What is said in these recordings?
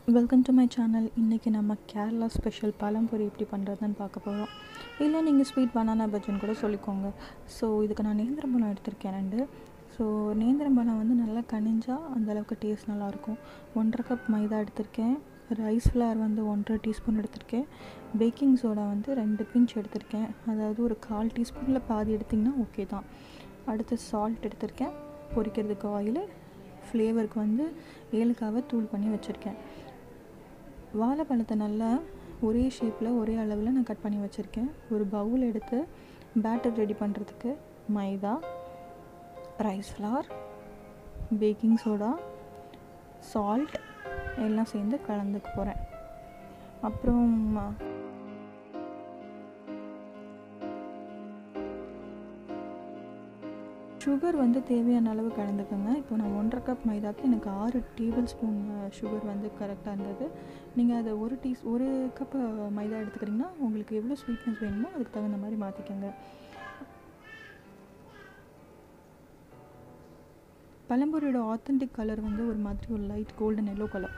Welcome to my channel. இன்றைக்கி நம்ம Kerala special பழம்பொரி எப்படி பண்ணுறதுன்னு பார்க்க போகிறோம். இல்லை நீங்கள் ஸ்வீட் பனானா பஜ்ஜின்னு கூட சொல்லிக்கோங்க. ஸோ இதுக்கு நான் நேந்திரம் பழம் எடுத்திருக்கேன் 2. ஸோ நேந்திரம் பழம் வந்து நல்லா கனிஞ்சால் அந்தளவுக்கு டேஸ்ட் நல்லாயிருக்கும். 1.5 கப் மைதா எடுத்திருக்கேன். ரைஸ் ஃப்ளார் வந்து 1.5 டீஸ்பூன் எடுத்திருக்கேன். பேக்கிங் சோடா வந்து 2 பிஞ்ச் எடுத்திருக்கேன். அதாவது ஒரு 1/4 டீஸ்பூனில் பாதி எடுத்திங்கன்னா ஓகே தான். அடுத்து சால்ட் எடுத்திருக்கேன். பொரிக்கிறதுக்கு ஆயில், ஃப்ளேவருக்கு வந்து ஏலக்காவை தூள் பண்ணி வச்சுருக்கேன். வாழைப்பழத்தை நல்லா ஒரே ஷேப்பில் ஒரே அளவில் நான் கட் பண்ணி வச்சுருக்கேன். ஒரு பவுல் எடுத்து பேட்டர் ரெடி பண்ணுறதுக்கு maida, rice flour, baking soda, salt எல்லாம் சேர்ந்து கலந்துக்க போகிறேன். அப்புறம் சுகர் வந்து தேவையான அளவு கலந்துக்கோங்க. இப்போ நான் 1.5 கப் மைதாக்கு எனக்கு 6 டேபிள் ஸ்பூன் சுகர் வந்து கரெக்டாக இருந்தது. நீங்கள் அதை ஒரு கப் மைதா எடுத்துக்கிறீங்கன்னா உங்களுக்கு எவ்வளோ ஸ்வீட்னஸ் வேணுமோ அதுக்கு தகுந்த மாதிரி மாற்றிக்கோங்க. பழம்பொரியோட ஆத்தென்டிக் கலர் வந்து ஒரு மாதிரி ஒரு light golden yellow colour.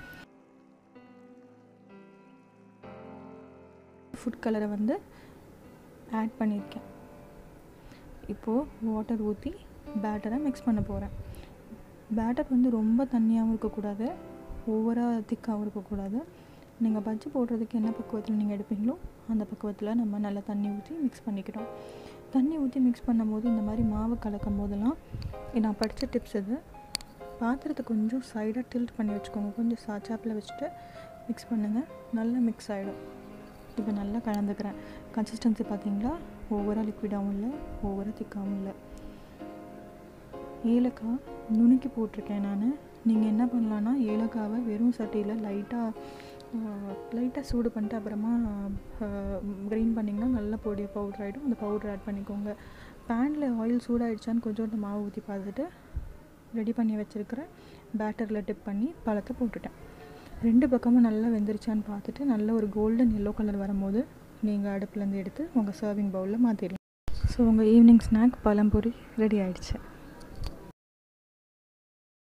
Food கலரை வந்து ஆட் பண்ணியிருக்கேன். இப்போது வாட்டர் ஊற்றி பேட்டரை மிக்ஸ் பண்ண போகிறேன். பேட்டர் வந்து ரொம்ப தண்ணியாகவும் இருக்கக்கூடாது, ஓவராக திக்காகவும் இருக்கக்கூடாது. நீங்கள் பஜ்ஜி போடுறதுக்கு என்ன பக்குவத்தில் நீங்கள் எடுப்பீங்களோ அந்த பக்குவத்தில் நம்ம நல்லா தண்ணி ஊற்றி மிக்ஸ் பண்ணிக்கிறோம். தண்ணி ஊற்றி மிக்ஸ் பண்ணும்போது இந்த மாதிரி மாவு கலக்கும் போதெல்லாம் நான் படித்த டிப்ஸ் இது. பாத்திரத்தை கொஞ்சம் சைடாக டில்ட் பண்ணி வச்சுக்கோங்க. கொஞ்சம் சாச்சாப்பில் வச்சுட்டு மிக்ஸ் பண்ணுங்கள். நல்லா மிக்ஸ் ஆகிடும். இப்போ நல்லா கலந்துக்கிறேன். கன்சிஸ்டன்சி பார்த்தீங்களா, ஓவராக லிக்விடாகவும் இல்லை, ஓவராக திக்காகவும் இல்லை. ஏலக்காய் நுணுக்கி போட்டிருக்கேன் நான். நீங்கள் என்ன பண்ணலான்னா ஏலக்காவை வெறும் சட்டியில் லைட்டாக சூடு பண்ணிட்டு அப்புறமா கிரைண்ட் பண்ணிங்கன்னா நல்லா பவுடர் ஆகிடும். அந்த பவுடர் ஆட் பண்ணிக்கோங்க. பேனில் ஆயில் சூடாகிடுச்சான்னு கொஞ்சோண்டு மாவு ஊற்றி பார்த்துட்டு ரெடி பண்ணி வச்சுருக்கிற பேட்டரில் டிப் பண்ணி பழத்தை போட்டுட்டேன். 2 பக்கமும் நல்லா வெந்துருச்சான்னு பார்த்துட்டு நல்ல ஒரு கோல்டன் எல்லோ கலர் வரும்போது நீங்கள் அடுப்புலேருந்து எடுத்து உங்கள் சர்விங் பவுலில் மாற்றிடலாம். ஸோ உங்கள் ஈவினிங் ஸ்நாக் பழம்பொரி ரெடி ஆகிடுச்சு.